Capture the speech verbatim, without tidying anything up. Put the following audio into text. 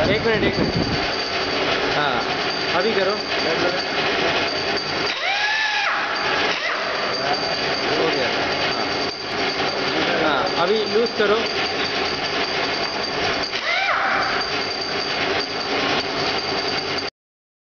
एक मिनट एक मिनट हाँ अभी करो। हो गया हाँ हाँ अभी लूज करो।